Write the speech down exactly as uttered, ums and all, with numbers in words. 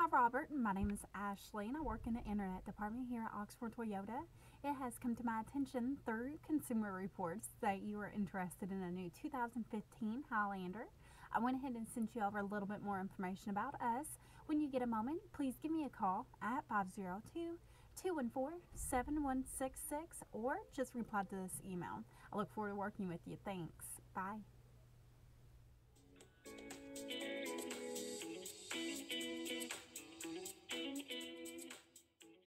Robert. My name is Ashley and I work in the Internet Department here at Oxmoor Toyota. It has come to my attention through Consumer Reports that you are interested in a new two thousand fifteen Highlander. I went ahead and sent you over a little bit more information about us. When you get a moment, please give me a call at five oh two, two one four, seven one six six or just reply to this email. I look forward to working with you. Thanks. Bye.